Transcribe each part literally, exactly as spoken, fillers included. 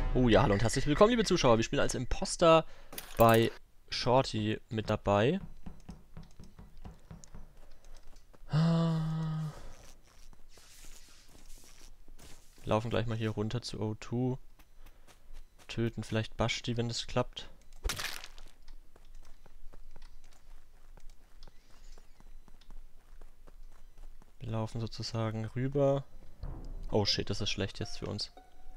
Oh ja, hallo und herzlich willkommen, liebe Zuschauer. Wir spielen als Imposter bei Shorty mit dabei. Wir laufen gleich mal hier runter zu O zwei. Töten vielleicht Basti, wenn das klappt. Wir laufen sozusagen rüber. Oh shit, das ist schlecht jetzt für uns.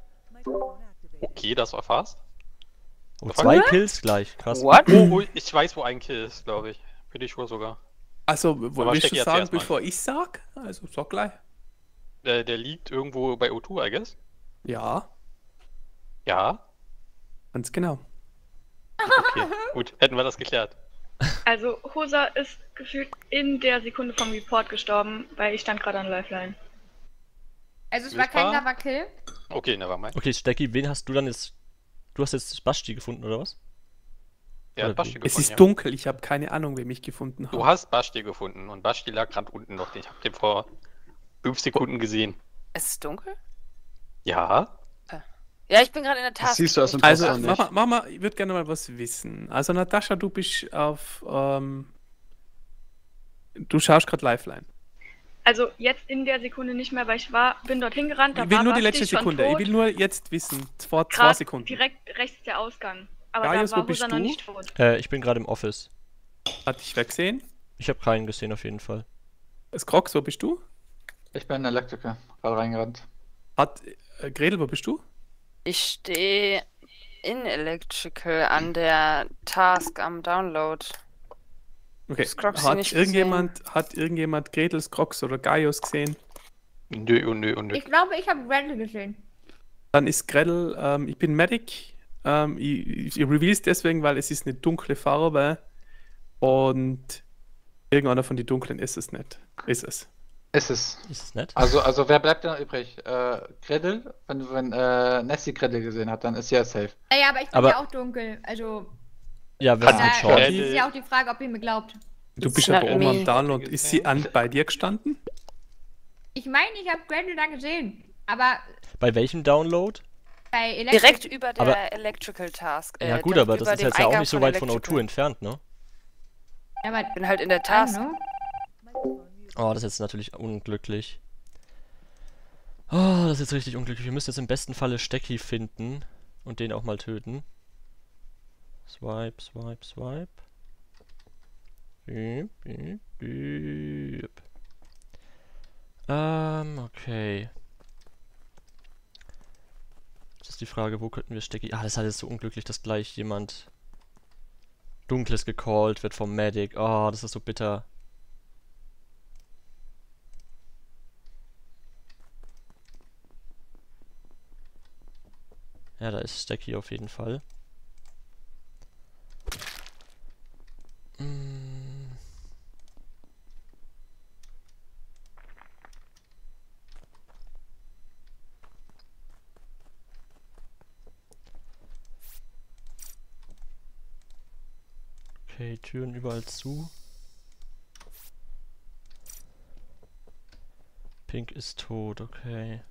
Okay, das war fast. Oh, zwei Kills gleich, krass. What? Oh, oh, ich weiß, wo ein Kill ist, glaube ich. Bin ich wohl sogar. Also, willst du sagen, mal. bevor ich sag? Also, sag gleich. Der, der liegt irgendwo bei O zwei, I guess. Ja, Ja. ganz genau. Okay, gut, hätten wir das geklärt. Also, Hosa ist gefühlt in der Sekunde vom Report gestorben, weil ich stand gerade an Lifeline. Also es war kein Wildbar? Lava-Kill. Okay, nevermind. Okay, Stecki, wen hast du dann jetzt... Du hast jetzt Basti gefunden, oder was? Ja, Oder Basti wie? gefunden. Es ist ja. dunkel, ich habe keine Ahnung, wer mich gefunden hat. Du hast Basti gefunden und Basti lag gerade unten noch. Ich habe den vor fünf Sekunden gesehen. Es ist dunkel? Ja. Ja, ich bin gerade in der Task. siehst du aus dem Also, Poster nicht. Mama, Mama, ich würde gerne mal was wissen. Also, Natascha, du bist auf, ähm, du schaust gerade Lifeline. Also, jetzt in der Sekunde nicht mehr, weil ich war, bin dorthin gerannt, da Ich will war nur die Basti letzte schon Sekunde. tot. Ich will nur jetzt wissen, vor zwei Grad Sekunden. direkt rechts der Ausgang. Aber Gaius, da wo war bist Hosa noch du? nicht tot. Äh, ich bin gerade im Office. Hat dich weggesehen? Ich habe keinen gesehen auf jeden Fall. Das Crocs, wo bist du? Ich bin Elektriker, gerade reingerannt. Hat, äh, Gretel, wo bist du? Ich stehe in Electrical an der Task am Download. Okay. Das Crocs Hat nicht irgendjemand, hat irgendjemand Gretels Crocs oder Gaius gesehen? Nö, und nö, und nö. Ich glaube, ich habe Randall gesehen. Dann ist Gretel, ähm, ich bin Medic. Ähm, ich, ich, ich reveal es deswegen, weil es ist eine dunkle Farbe und irgendeiner von den dunklen ist es nicht. Ist es. Ist es. Ist es nett? Also, also wer bleibt denn noch übrig? Äh, Gretel? Wenn, wenn äh, Nessie Gretel gesehen hat, dann ist sie ja safe. Naja, aber ich bin Aber- ja auch dunkel. Also, Ja, wer ist da mit Shorty? ist ja auch die Frage, ob ihr mir glaubt. Du It's bist not aber oben me. am Download. Ist sie an, bei dir gestanden? Ich meine, ich habe Randall da gesehen. Aber Bei welchem Download? bei Electric... Direkt über der Aber- Electrical Task. äh, Ja gut, direkt aber das über ist dem jetzt ja auch Eingang nicht so von weit von O zwei Electrical. entfernt, ne? Ja, aber, Ich bin halt in der I Task. don't know. Oh, das ist jetzt natürlich unglücklich. Oh, das ist jetzt richtig unglücklich. Wir müssen jetzt im besten Falle Stecki finden und den auch mal töten. Swipe, swipe, swipe. Üb, üb, üb. Ähm, okay. Jetzt ist die Frage, wo könnten wir Stecki... Ah, das ist halt jetzt so unglücklich, dass gleich jemand Dunkles gecallt wird vom Medic. Oh, das ist so bitter. Ja, da ist Stecki auf jeden Fall. Mm. Okay, Türen überall zu. Pink ist tot, okay.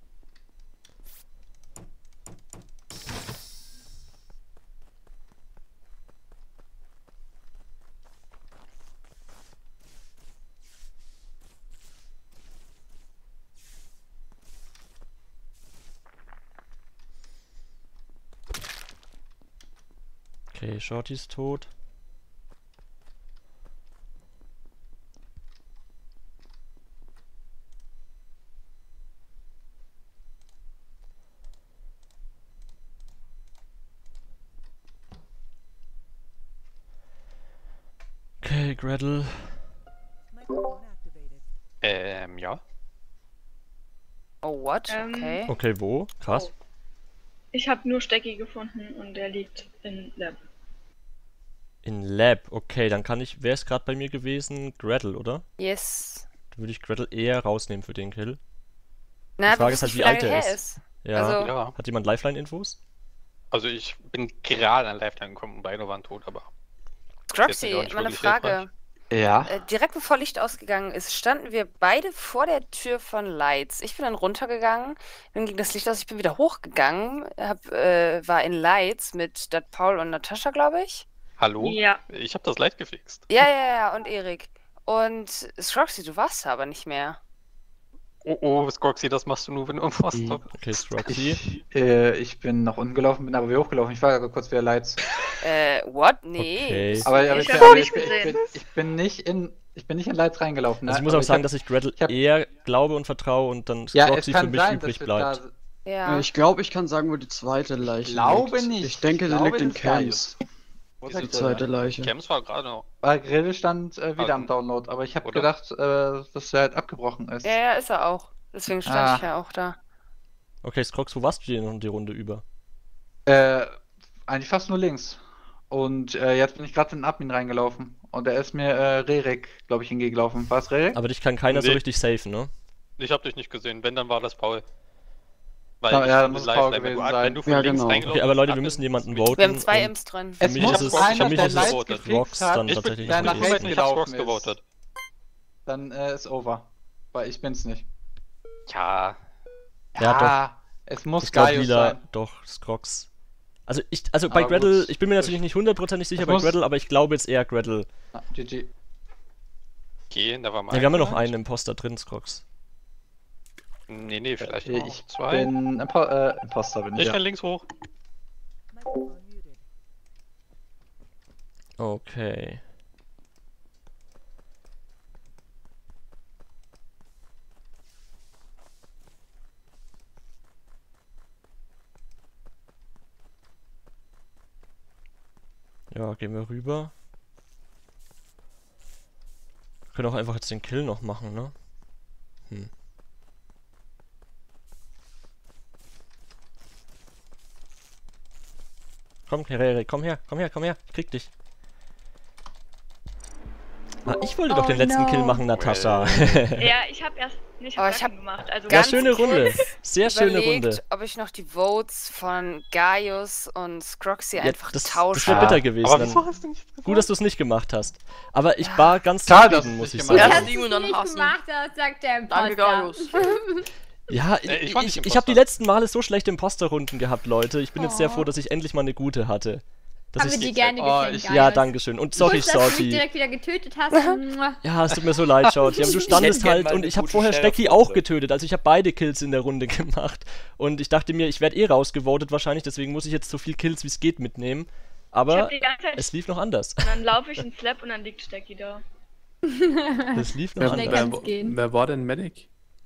Okay, Shorty ist tot. Okay, Gretel. Ähm, ja. Oh, what? Ähm, Okay. Okay, wo? Krass. Oh. Ich habe nur Stecki gefunden und der liegt in Lab. In Lab, okay, dann kann ich... Wer ist gerade bei mir gewesen? Gretel, oder? Yes. Dann würde ich Gretel eher rausnehmen für den Kill. Na, Die Frage du ist halt, weißt nicht, wie lange alt er her ist. Ja. Also- Ja. Hat jemand Lifeline-Infos? Also ich bin gerade an Lifeline gekommen und beide waren tot, aber... Croxy, Jetzt sind wir auch nicht meine wirklich Frage. hilfreich. Ja. Äh, direkt bevor Licht ausgegangen ist, standen wir beide vor der Tür von Lights. Ich bin dann runtergegangen, dann ging das Licht aus, ich bin wieder hochgegangen, hab, äh, war in Lights mit Dat Paul und Natascha, glaube ich. Hallo? Ja. Ich habe das Light gefixt. Ja, ja, ja, und Erik. Und Scroxy, du warst da aber nicht mehr. Oh, oh, Scroxy, das machst du nur, wenn du im Poster bist. Okay, Scroxy. Ich, äh, ich bin nach unten gelaufen, bin aber wieder hochgelaufen. Ich war ja kurz wieder Lights. Äh, what? Nee. Okay. das- Aber, aber Ich ich, hab aber nicht ich, bin- ich, gesehen. bin, ich bin nicht in ich bin nicht in Lights reingelaufen. Ne? Also ich muss Aber auch sagen, hab- dass ich Gretel ich hab- eher glaube und vertraue und dann ja, es Scroxy für kann mich sein, übrig dass wir da, bleibt. Ja. Ich glaube, ich kann sagen, wo die zweite Leiche Ich glaube liegt. nicht. Ich denke, Ich sie glaube, liegt in das ist Gaius. Camps. Wo Wieso ist Die die zweite zweite? Leiche. Camps war gerade noch. Weil Grill stand äh, wieder Also, am Download, aber ich habe oder? gedacht, äh, dass er halt abgebrochen ist. Ja, ja, ist er auch. Deswegen stand Ah. ich ja auch da. Okay, Scrox, wo warst du denn die Runde über? Äh, eigentlich fast nur links. Und äh, jetzt bin ich gerade in den Admin reingelaufen. Und da ist mir äh, Rerek, glaube ich, hingelaufen. War es Rerek? Aber dich kann keiner so Nee. richtig safen, ne? Ich habe dich nicht gesehen. Wenn, dann war das Paul. Weil Ja, ich ja, konnte muss live Paul bleiben. Wenn du, gewesen sein. wenn du von Ja, links genau. reingelaufen Okay, aber Leute, bist, wir müssen jemanden bin ich- voten. Wir haben zwei und Imps drin. Für Es mich muss ist es, einer, für mich der ist Lights es gefixt Rox hat. dann Ich bin, tatsächlich der ich nach bin, nicht rechts ich hab Scrox gelaufen ist. gewotet. Dann äh, ist over. Weil ich bin's nicht. Ja. Ja, es muss Ich glaube Gaius lila, sein. doch, Scrox. Also ich, also bei Aber Gretel, gut. ich bin mir natürlich nicht hundertprozentig sicher Es bei muss- Gretel, aber ich glaube jetzt eher Gretel. Ah, G G. Okay, da war mal. Ja, wir haben ja noch einen Imposter drin, Scrox. Nee, nee, vielleicht Ich noch zwei. bin Impo äh, Imposter, bin ich. Ich Ja. renn links hoch. Okay. Ja, gehen wir rüber. Wir können auch einfach jetzt den Kill noch machen, ne? Hm. Komm, Herere, komm her, komm her, komm her, ich krieg dich. Ah, ich wollte doch Oh den letzten no. Kill machen, Natascha. Ja, ich habe erst nicht Aber hab ich Sachen hab gemacht. Also Ja, ganz schöne Runde. kurz Sehr schöne überlegt, Runde. ob ich noch die Votes von Gaius und Scroxy Ja, einfach das das tausche. wäre bitter gewesen. Aber Dann. wieso hast du nicht gesagt? Gut, dass du es nicht gemacht hast. Aber ich war ganz Schade, dass zufrieden, du muss es ich nicht Das gemacht sagen. hast hast. du nicht gemacht, das sagt der Danke, Imposter. Gaius. Ja, Äh, ich ich, war ich, nicht ich habe die Imposter. letzten Male so schlechte Imposterrunden gehabt, Leute. Ich bin jetzt sehr Oh. froh, dass ich endlich mal eine gute hatte. Dass Haben wir ich, dir gerne Oh, geschenkt, ich- Gaius. ja, danke schön. Und sorry, Gut, dass du mich Shorty. direkt wieder getötet hast. Mua. Ja, es tut mir so leid, Shorty. Aber du standest gern halt mal und eine ich habe gute vorher Stecki Sheriff-Runde. auch getötet. Also ich habe beide Kills in der Runde gemacht. Und ich dachte mir, ich werde eh rausgevotet wahrscheinlich. Deswegen muss ich jetzt so viel Kills wie es geht mitnehmen. ich Aber habe die ganze Zeit. es lief noch anders. Und dann laufe ich in Slap und dann liegt Stecki da. Es lief noch Wer, Schnell anders. kann's wer, gehen. wer war denn Medic?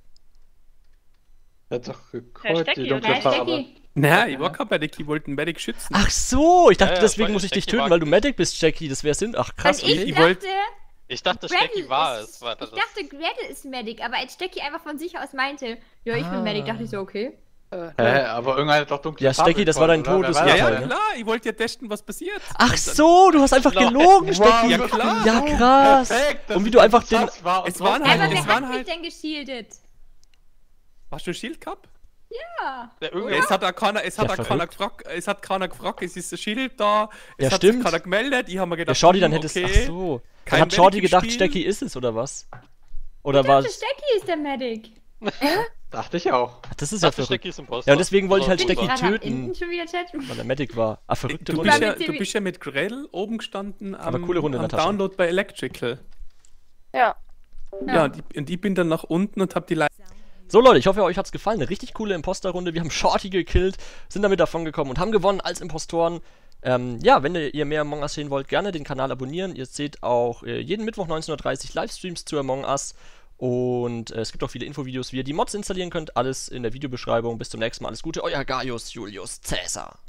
Er hat doch Herr gecallt, Stecki, die dunkle Ja, oder? Farbe. Stecki. Naja, ich war kein Medic, ich wollte einen Medic schützen. Ach so, ich dachte, Ja, ja, deswegen weil muss ich dich Stecki töten, war weil du gut. Medic bist, Jackie. Das wäre Sinn. Ach Und krass. ich ich dachte, wollt- Ich dachte, Gretel Stecki war ist, es. Warte, ich das. dachte, Gretel ist Medic, aber als Stecki einfach von sich aus meinte, ja, ich Ah. bin Medic, dachte ich so, okay. Äh, Hä, aber irgendwann hat doch dunkle Ja, Farbe Stecki, das war dein gecallt, oder? Wer war Ja, das ja, Todesurteil, denn? ne? klar, ich wollte ja testen, was passiert. Ach so, du hast einfach gelogen, Stecki. Ja, klar. Ja, krass. Perfekt, dass Und wie ich du einfach so den... krass war und Es waren drauf- halt- Aber es wer waren hat mich halt- denn geschieldet? Hast du ein Shield gehabt? Ja. Der Ja, irgendwie es hat auch keiner, es hat Ja, auch keiner verrückt. gefragt, es hat keiner gefragt, es ist ein Shield da, es Ja, hat stimmt. sich keiner gemeldet, ich habe mir Ja, gedacht, Shorty, dann hm, hättest... okay. Ach so. Kein Dann hat Shorty Medic im gedacht, Spiel. Stecki ist es, oder was? Oder Ich war dachte, es... Stecki ist der Medic. Dachte ich auch. Ach, das ist ja dachte, verrückt. Stecki ist Imposter. Ja, und deswegen wollte ich halt Aber Stecki gut war. Gerade am töten. Enden schon wieder Chat. Weil er Medic war. Ah, verrückte Du Runde. bist, war ja, mit du dem- bist ja mit Gretel oben gestanden am, Aber coole Runde, am Natascha. Download bei Electrical. ja. Ja, Ja. und, ich, und ich bin dann nach unten und hab die Leiter. So Leute, ich hoffe, euch hat's gefallen. Eine richtig coole Imposter-Runde. Wir haben Shorty gekillt, sind damit davon gekommen und haben gewonnen als Impostoren. Ähm, ja, wenn ihr mehr Among Us sehen wollt, gerne den Kanal abonnieren. Ihr seht auch äh, jeden Mittwoch neunzehn Uhr dreißig Livestreams zu Among Us. Und äh, es gibt auch viele Infovideos, wie ihr die Mods installieren könnt. Alles in der Videobeschreibung. Bis zum nächsten Mal. Alles Gute. Euer Gaius Julius Caesar.